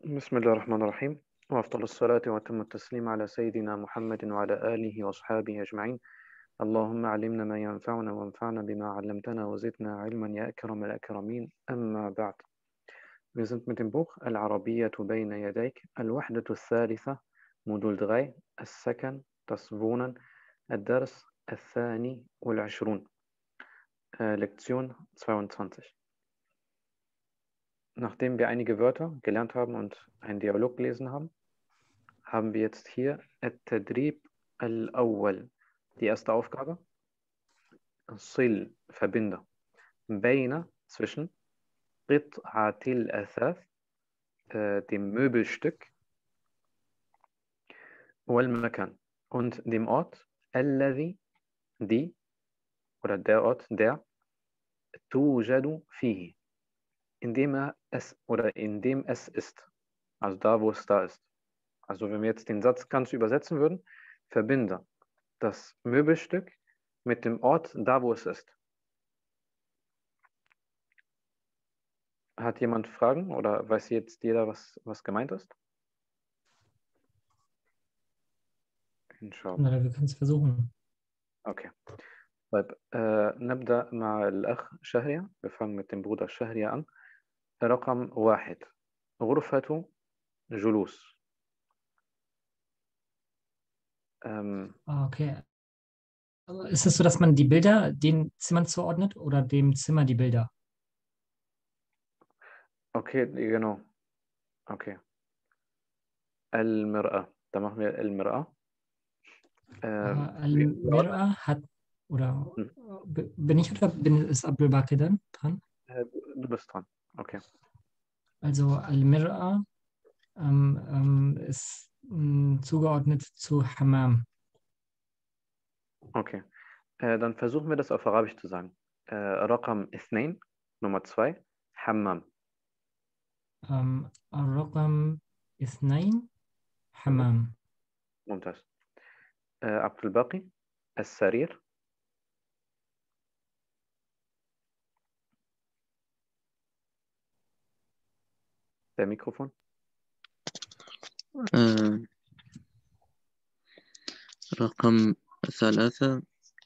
بسم الله الرحمن الرحيم، وأفضل الصلاة وأتم التسليم على سيدنا محمد وعلى آله وأصحابه أجمعين. اللهم علمنا ما ينفعنا وانفعنا بما علمتنا وزدنا علما يا أكرم الأكرمين. أما بعد. Wir sind mit dem Buch Al-Arabiyyah بين يديك الوحدة الثالثة Modul 3 السكن das Wohnen الدرس الثاني والعشرون Lektion 22. Nachdem wir einige Wörter gelernt haben und einen Dialog gelesen haben, haben wir jetzt hier التدريب الأول. Die erste Aufgabe, صل, verbinde, بين, zwischen, قطعة الأثاث, dem Möbelstück, والمكان, und dem Ort, الذي, die, oder der Ort, der, توجد فيه, indem es ist, also da, wo es da ist. Also wenn wir jetzt den Satz ganz übersetzen würden, verbinde das Möbelstück mit dem Ort, da wo es ist. Hat jemand Fragen oder weiß jetzt jeder, was gemeint ist? Inshallah. Na, wir können es versuchen. Okay. طيب نبدأ مع الأخ شهرية. Wir fangen mit dem Bruder Shahriya an. رقم 1 غرفة جلوس. Okay. Ist es so, dass man die Bilder den Zimmern zuordnet oder dem Zimmer die Bilder? Okay, genau. Okay. المرأة. Da machen wir المرأة. Al-Mir'a hat, oder bin ich oder ist Abdul Baqi dann dran? Du bist dran. Okay. Also Al-Mir'a ist zugeordnet zu Hammam. Okay. Dann versuchen wir das auf Arabisch zu sagen. رقم 2, Nummer 2, حمام. الرقم 2 حمام. ممتاز. عبد الباقي السرير. Der Mikrofon. رقم 3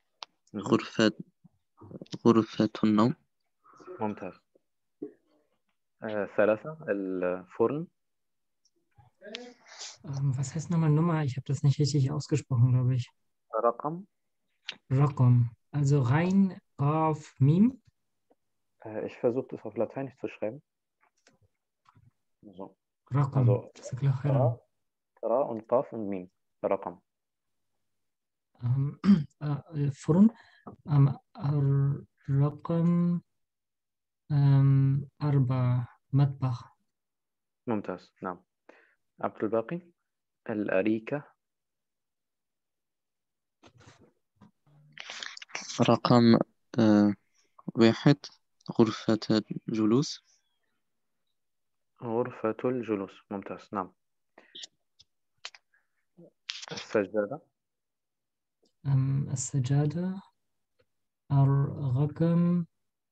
غرفة النوم. ممتاز. 3 الفرن. Was heißt nochmal Nummer? Ich habe das nicht richtig ausgesprochen, glaube ich. رقم. Raqam. Also rein auf Mim. Ich versuche das auf Lateinisch zu schreiben. So. Raqam. Also Ra. Ra und Qaf und Mim. رقم. الفرن. الرقم 4 مطبخ. ممتاز. نعم. عبد الباقي الأريكة. رقم 1 غرفة الجلوس. غرفة الجلوس. ممتاز. نعم. السجادة. السجادة. الرقم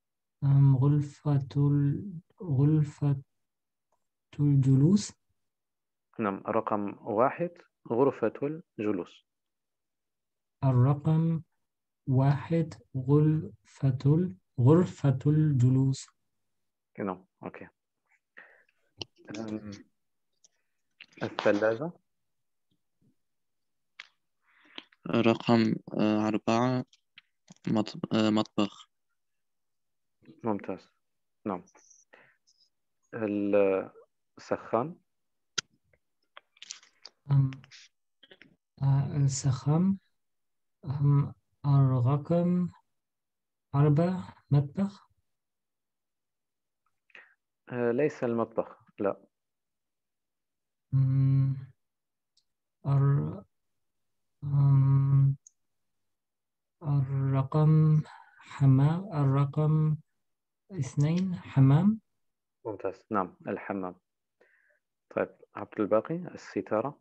غرفة الجلوس. نعم. رقم 1 غرفة الجلوس. الرقم 1 غرفة الجلوس. Genau, okay. الثلاجة. رقم 4 مطبخ. ممتاز. نعم. السخان. السخان. الرقم 4 مطبخ. ليس المطبخ، لا. الرقم الرقم 2 حمام. ممتاز. نعم، الحمام. طيب، عبد الباقي الستارة.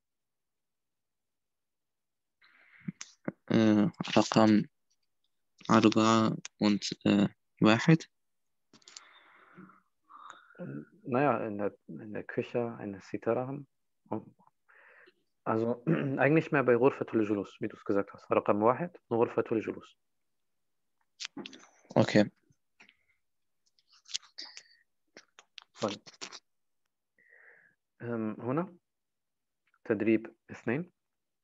رقم 4 und 1. naja, in der Küche eine Sitara haben. Also eigentlich mehr bei Ghurfatul Julus, wie du es gesagt hast. Raqam Wahid, Ghurfatul Julus. Okay. طيب. هنا تدريب 2.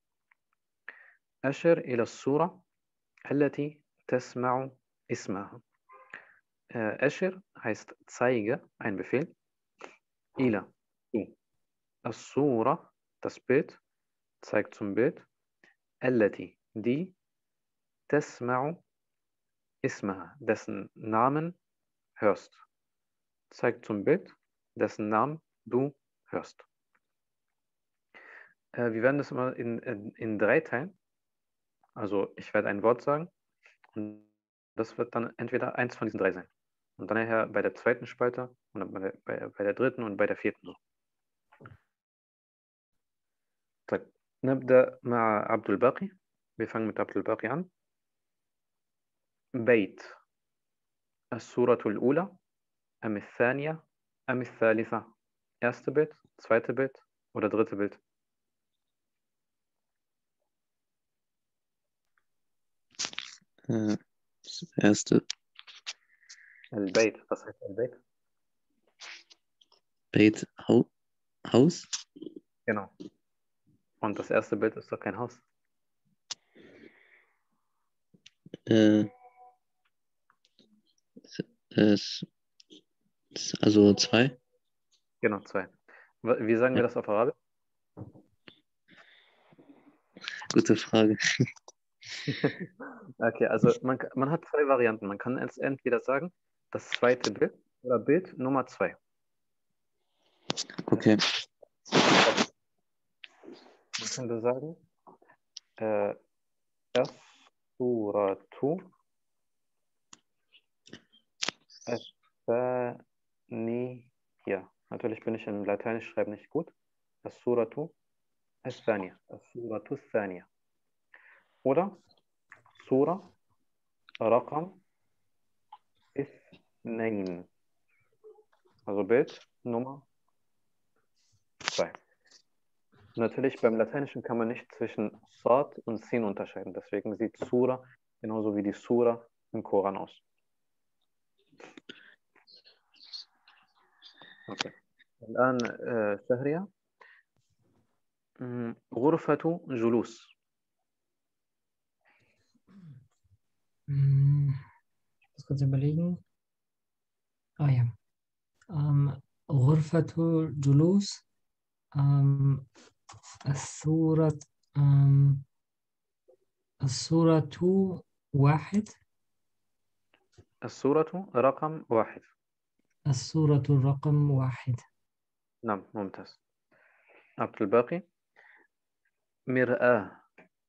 أشر إلى الصورة التي تسمع اسمها. أشر heißt zeige, ein Befehl. إلى zu. الصورة, das Bild, zeigt zum Bild. التي, die, تسمع اسمها, dessen Namen hörst. Zeigt zum Bild, dessen Namen du hörst. Wir werden das immer in 3 teilen. Also ich werde ein Wort sagen und das wird dann entweder eins von diesen 3 sein. Und dann nachher bei der 2. Spalte und dann bei der 3. und bei der 4. so. طيب. نبدأ مع عبد الباقي. Wir fangen mit عبد الباقي an. بيت. السورة الأولى أم الثانية أم الثالثة. Erste Bild, zweite Bild oder dritte Bild. Das erste. البيت, was heißt البيت? Beit, Haus. Genau. Und das erste Bild ist doch kein Haus. Also 2. Genau, 2. Wie sagen wir Ja. das auf Arabisch? Gute Frage. Okay, also man hat 2 Varianten. Man kann es entweder sagen, das zweite Bild oder Bild Nummer 2. Okay. Man könnte sagen, As-Suratu As-Thaniya. Natürlich bin ich im Lateinisch schreiben nicht gut. As-Suratu As-Thaniya. As-Suratu As-Thaniya. Oder Sura Raqam Ithnain. Also Bild Nummer 2. Natürlich beim Lateinischen kann man nicht zwischen Sad und Sin unterscheiden. Deswegen sieht Sura genauso wie die Sura im Koran aus. Okay. الآن شهرية غرفة جلوس. Ich muss kurz überlegen. Ah ja. غرفة جلوس. الصورة واحد. السورة رقم 1. الصورة الرقم 1. نعم ممتاز. عبد الباقي مرآة.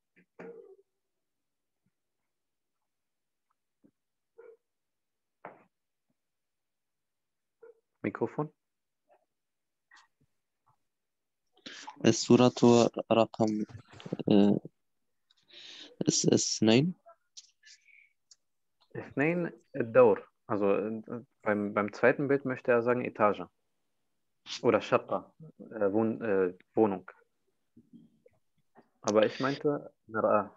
ميكروفون. السورة رقم 2. 2 الدور. Also beim zweiten Bild möchte er sagen Etage. Oder Shaqqa, Wohnung. Aber ich meinte Mir'ah.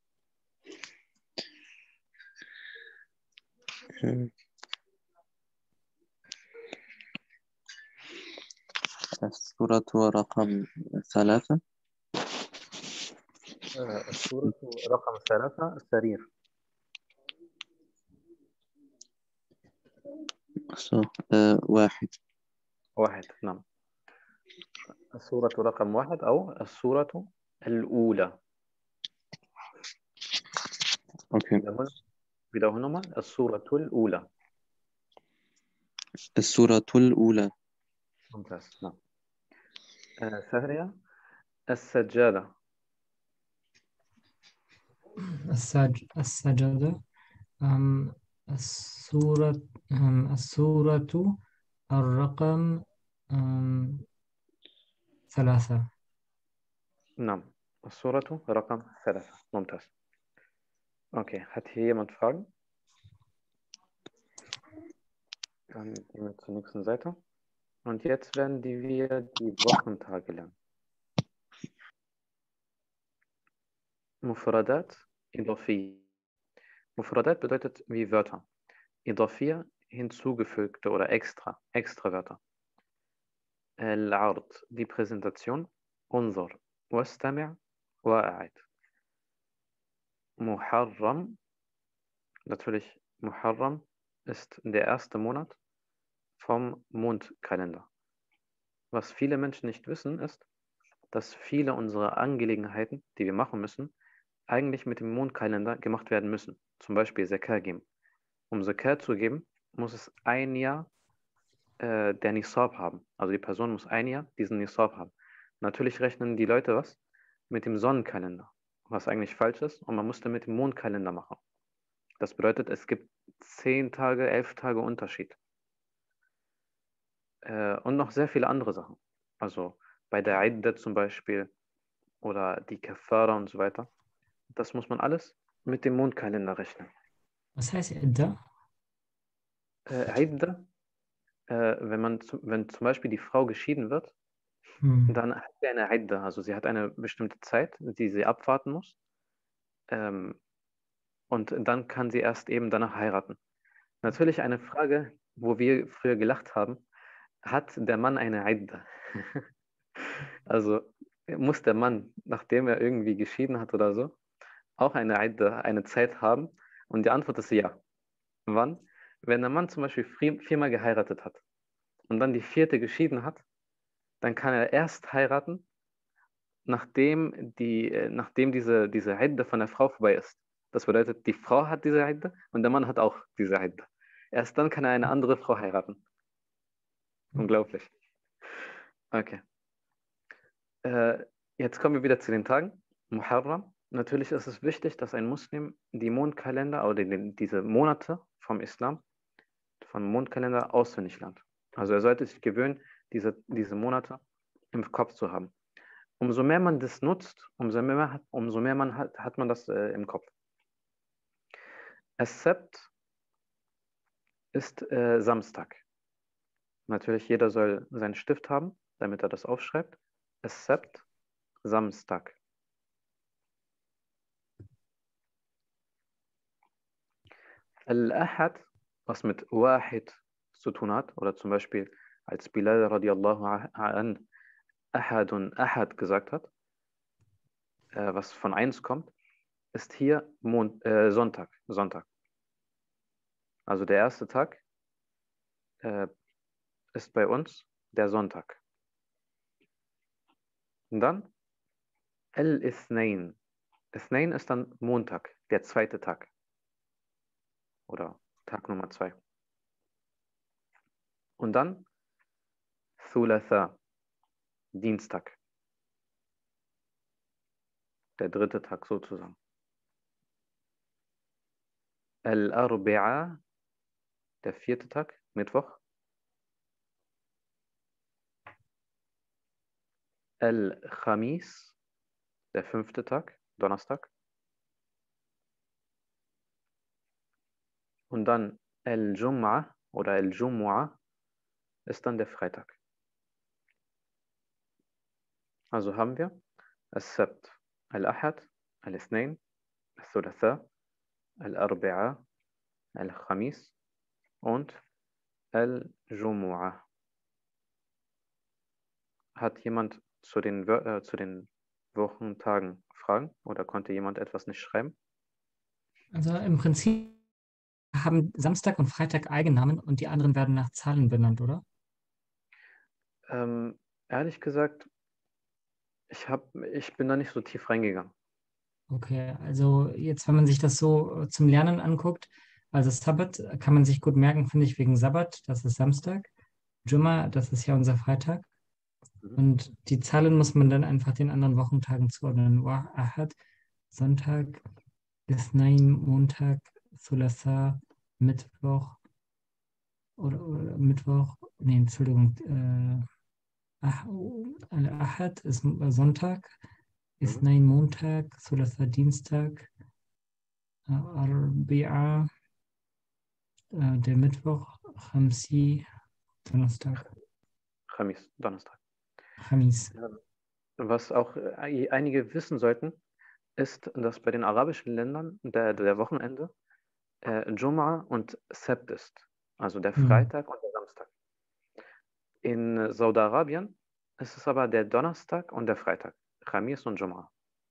السورة رقم 3. السورة رقم 3 السرير. So, 1. 1 نعم. السورة رقم 1 أو السورة الأولى. Okay. wiederholen nochmal. السورة الأولى. السورة الأولى. ممتاز نعم. سهرية السجادة. السجادة. السورة الرقم 3. نعم السورة رقم 3. ممتاز. Okay, hat hier jemand Fragen? Dann gehen wir zur nächsten Seite. Und jetzt werden wir die Wochentage lernen. Mufradat, Idafi. Mufradat bedeutet wie Wörter. Idafi, hinzugefügte oder extra Wörter. Al-Ard, die Präsentation. Unzur, wastami' wa'a'id. Muharram, natürlich Muharram ist der erste Monat vom Mondkalender. Was viele Menschen nicht wissen, ist, dass viele unserer Angelegenheiten, die wir machen müssen, eigentlich mit dem Mondkalender gemacht werden müssen. Zum Beispiel Zakat geben. Um Zakat zu geben, muss es ein Jahr der Nisab haben. Also die Person muss ein Jahr diesen Nisab haben. Natürlich rechnen die Leute was? Mit dem Sonnenkalender, was eigentlich falsch ist. Und man musste mit dem Mondkalender machen. Das bedeutet, es gibt 10 Tage, 11 Tage Unterschied. Und noch sehr viele andere Sachen. Also bei der Idda zum Beispiel oder die Kafara und so weiter. Das muss man alles mit dem Mondkalender rechnen. Was heißt Idda? Idda, wenn zum Beispiel die Frau geschieden wird, dann hat sie eine Idda, also sie hat eine bestimmte Zeit, die sie abwarten muss. Und dann kann sie erst eben danach heiraten. Natürlich eine Frage, wo wir früher gelacht haben, hat der Mann eine Idda? Also muss der Mann, nachdem er irgendwie geschieden hat oder so, auch eine Idda, eine Zeit haben? Und die Antwort ist ja. Wann? Wenn der Mann zum Beispiel viermal geheiratet hat und dann die vierte geschieden hat, dann kann er erst heiraten, nachdem diese Idda von der Frau vorbei ist. Das bedeutet, die Frau hat diese Idda und der Mann hat auch diese Idda. Erst dann kann er eine andere Frau heiraten. Unglaublich. Okay. Jetzt kommen wir wieder zu den Tagen. Muharram. Natürlich ist es wichtig, dass ein Muslim die Mondkalender oder diese Monate vom Islam, vom Mondkalender auswendig lernt. Also er sollte sich gewöhnen, diese Monate im Kopf zu haben. Umso mehr man das nutzt, umso mehr hat man das im Kopf. As-Sabt ist Samstag. Natürlich, jeder soll seinen Stift haben, damit er das aufschreibt. As-Sabt, Samstag. Al-Ahad, was mit Wahid zu tun hat, oder zum Beispiel als Bilal radiallahu an Ahadun Ahad gesagt hat, was von 1 kommt, ist hier Sonntag. Also der erste Tag ist bei uns der Sonntag. Und dann Al-Ithnain. Ithnain ist dann Montag, der zweite Tag. Oder Tag Nummer 2. Und dann Thulatha, Dienstag. Der dritte Tag sozusagen. Al-Arbi'a, der vierte Tag, Mittwoch. Al-Khamis, der fünfte Tag, Donnerstag. Und dann Al-Jum'a oder Al-Jumu'a ist dann der Freitag. Also haben wir Al-Sabt, Al-Ahad, Al-Ithnain, Al-Thulatha, Al-Arbi'a, Al-Khamis und Al-Jumu'a. Hat jemand zu den Wochentagen Fragen oder konnte jemand etwas nicht schreiben? Also im Prinzip haben Samstag und Freitag Eigennamen und die anderen werden nach Zahlen benannt, oder? Ehrlich gesagt, ich bin da nicht so tief reingegangen. Okay, also jetzt, wenn man sich das so zum Lernen anguckt, also Sabbat kann man sich gut merken, finde ich, wegen Sabbat, das ist Samstag. Jumma, das ist ja unser Freitag. Und die Zahlen muss man dann einfach den anderen Wochentagen zuordnen. Ahad, Sonntag, Ithnain, Montag, Thulatha, Mittwoch oder Mittwoch, nee, Entschuldigung, Ahad ist Sonntag, Ithnain Montag, Thulatha Dienstag, Arbi'a, der Mittwoch, Khamsi, Donnerstag. Khamis, Donnerstag. Khamis. Was auch einige wissen sollten, ist, dass bei den arabischen Ländern der Wochenende Jum'a und Sabt ist, also der Freitag und der Samstag. In Saudi-Arabien ist es aber der Donnerstag und der Freitag, Khamis und Jum'a.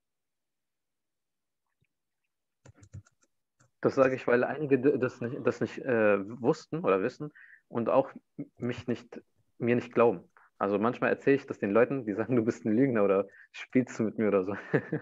Das sage ich, weil einige das nicht wussten oder wissen und auch mir nicht glauben. Also manchmal erzähle ich das den Leuten, die sagen, du bist ein Lügner oder spielst du mit mir oder so.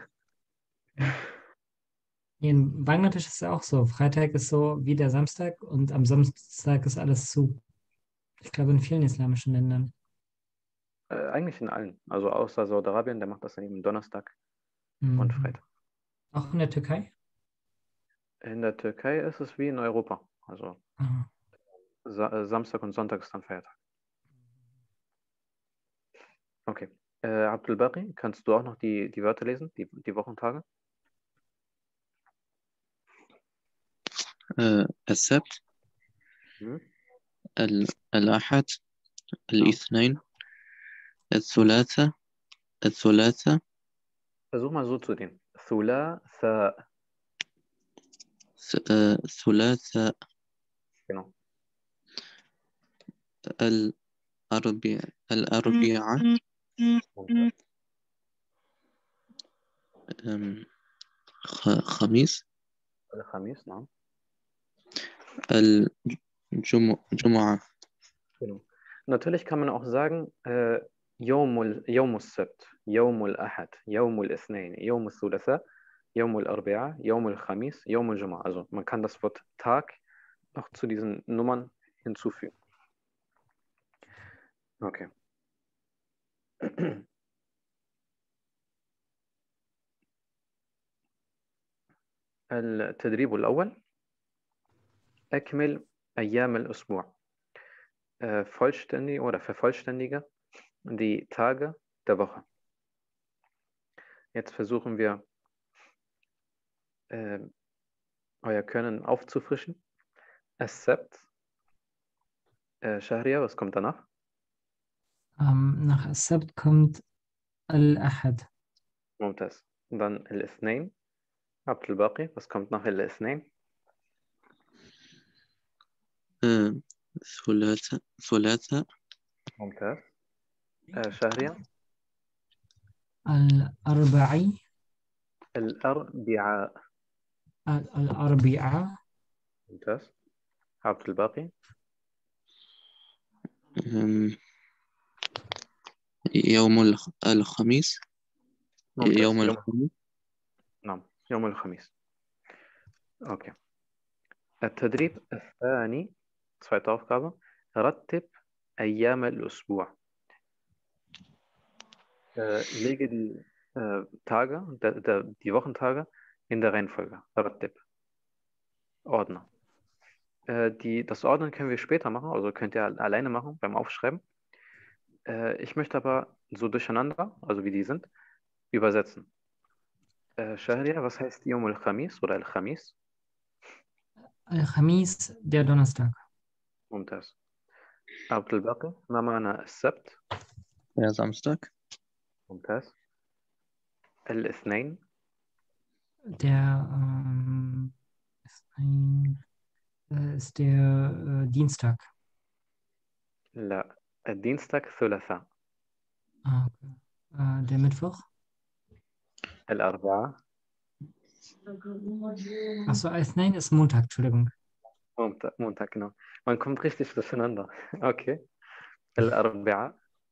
In Bangladesch ist es auch so. Freitag ist so wie der Samstag und am Samstag ist alles zu. Ich glaube, in vielen islamischen Ländern. Eigentlich in allen. Also außer Saudi-Arabien, der macht das dann eben Donnerstag und Freitag. Auch in der Türkei? In der Türkei ist es wie in Europa. Also Ah. Samstag und Sonntag ist dann Feiertag. Okay. Abdul Baqi, kannst du auch noch die Wörter lesen, die Wochentage? السبت Mhm. الأحد الاثنين الثلاثاء Versuch mal so zu den. Thulatha. ثلاثاء Genau. الأربعاء ممتاز. خميس الخميس، نعم. الجمعة Genau. Natürlich kann man auch sagen, يوم السبت، يوم الأحد، يوم الاثنين، يوم الثلاثاء، يوم الأربعاء، يوم الخميس، يوم الجمعة. Also man kann das Wort Tag noch zu diesen Nummern hinzufügen. Okay. التدريب الأول أكمل أيام الأسبوع. Vollständige oder vervollständige die Tage der Woche. Jetzt versuchen wir, euer Können aufzufrischen. Accept. Shahria, was kommt danach? Nach Sabt kommt Al-Ahad. ممتاز. Und dann الاثنين. عبد الباقي, was kommt nach الاثنين? ثلاثاء ممتاز. شهرية. Al-Arba'i. الأربعاء. Al-Arbi'a. ممتاز. عبد الباقي. يوم الخميس ممتاز. يوم الخميس نعم، يوم الخميس. Okay. التدريب الثاني, zweite Aufgabe, رتب أيام الأسبوع. Lege die Tage, die Wochentage in der Reihenfolge. رتب. Ordner. Das Ordnen können wir später machen, also könnt ihr alleine machen beim Aufschreiben. Ich möchte aber so durcheinander, also wie die sind, übersetzen. Shahria, was heißt Yom al-Khamis oder al-Khamis? Al-Khamis, der Donnerstag. ممتاز. عبد الباقي, ما معنى السبت? der Samstag ممتاز. الاثنين. Der ist der Dienstag. لا, الدينستاك ثلاثاء. Okay. Der Mittwoch. الأربعاء. Achso, nein, ist Montag, Entschuldigung. Montag, genau. Man kommt richtig durcheinander. Okay. الأربعاء.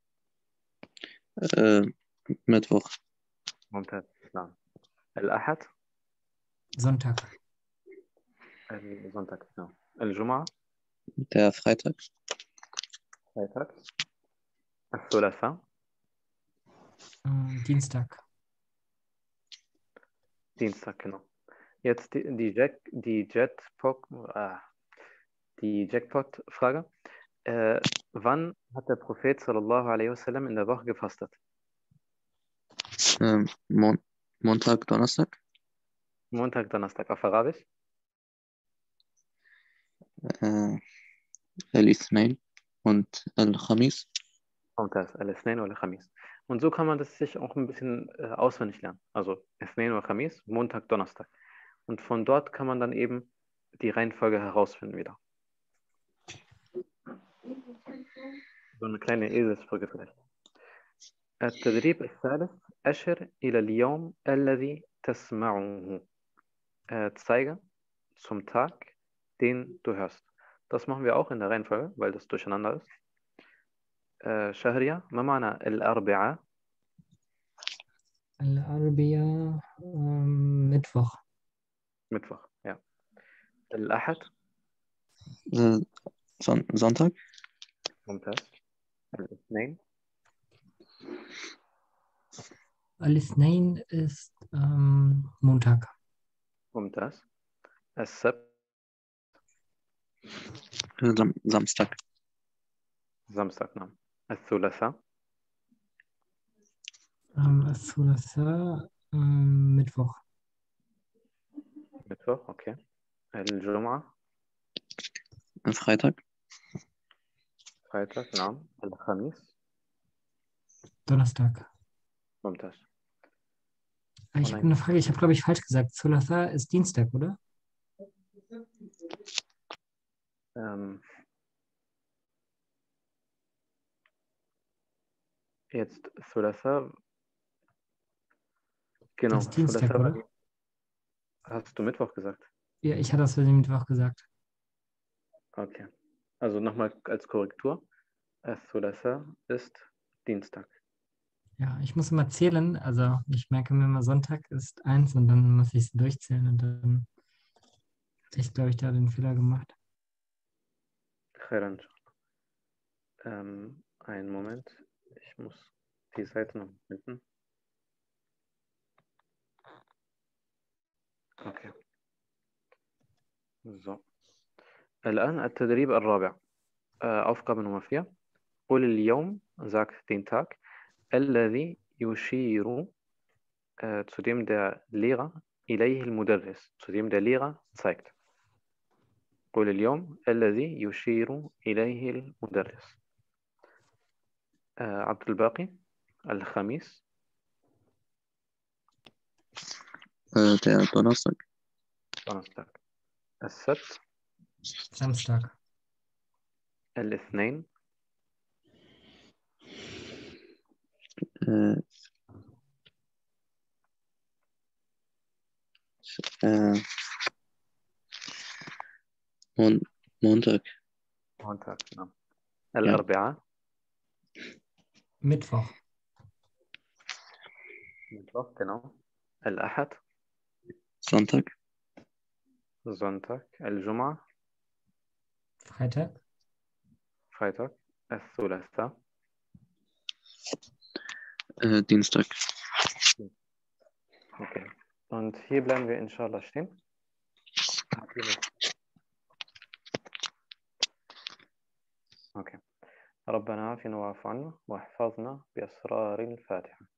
Mittwoch ممتاز. نعم. الأحد. Sonntag. السونتاك, genau. الجمعة. der Freitag Freitag. الثلاثاء. Dienstag. Dienstag, genau. Jetzt die Jackpot-Frage. Wann hat der Prophet sallallahu alaihi wasallam in der Woche gefastet? Montag, Donnerstag Montag, Donnerstag auf Arabisch? الاثنين und الخميس ممتاز. الاثنين والخميس. Und so kann man das sich auch ein bisschen auswendig lernen. Also Ethnain oder Chamis, Montag, Donnerstag. Und von dort kann man dann eben die Reihenfolge herausfinden wieder. So eine kleine Eselsbrücke vielleicht. التدريب الثالث أشر إلى اليوم الذي تسمعه. Zeige zum Tag, den du hörst. Das machen wir auch in der Reihenfolge, weil das durcheinander ist. شهرية ما معنى الأربعاء؟ Al-Arabiya, Mittwoch. Mittwoch, ja. الأحد. Sonntag. ممتاز. الاثنين. Al-Ithnain ist Montag. ممتاز. السبت. Samstag. Samstag, نعم. الثلاثاء. Thulatha, Mittwoch. Mittwoch, okay. الجمعة. Freitag. Freitag, نعم. الخميس. Donnerstag. ممتاز. Ich habe eine Frage, ich habe, glaube ich, falsch gesagt. Thulatha ist Dienstag, oder? Jetzt Thulatha. Genau. Das ist Dienstag, Thulatha oder? hast du Mittwoch gesagt? Ja, ich hatte das für den Mittwoch gesagt. Okay. Also nochmal als Korrektur. Thulatha ist Dienstag. Ja, ich muss immer zählen. Also ich merke mir immer, Sonntag ist 1 und dann muss ich es durchzählen und dann habe ich, glaube ich, da den Fehler gemacht. خير. Einen Moment. Ich muss die Seite noch finden. Okay. So. الآن التدريب الرابع. Aufgabe Nummer 4. قل اليوم, sag den Tag, الذي يشير, zu dem der Lehrer, إليه المدرس, zu dem der Lehrer zeigt. قل اليوم الذي يشير إليه المدرس. عبد الباقي. الخميس. Der Donnerstag. Donnerstag. السبت. Samstag. الاثنين. Äh, Montag. Montag, genau. الأربعاء. Mittwoch. Mittwoch, genau. الأحد. Sonntag. Sonntag. الجمعة. Freitag. Freitag. الثلاثاء. Dienstag. Okay. Und hier bleiben wir inshallah stehen. Okay. ربنا عافنا واعف عنا واحفظنا بأسرار الفاتحة.